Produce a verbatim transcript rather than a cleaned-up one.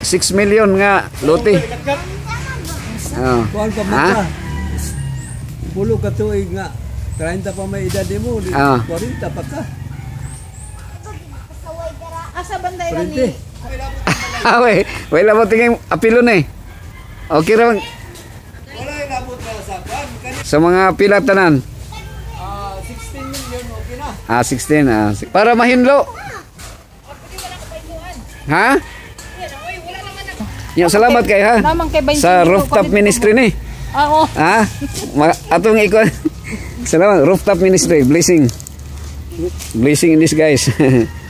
six million nga lote. Oh. Ha? Pulo ka tuig nga. thirty pa may edad mo. Ah. forty pa ka. Asa banday ra ni? Awe, wala mo tingin apilo na eh. Okay ra. Wala inabot na sa kan. Sa mga pila tanan. Ah, sixteen million okay na. Ah, sixteen. Ah. Para mahinlo. Ha? Ya, salamat kay ha. Sa rooftop ministry ni. Oo. Ha? Atong ikon. Salamat rooftop ministry. Blessing. Blessing in this guys.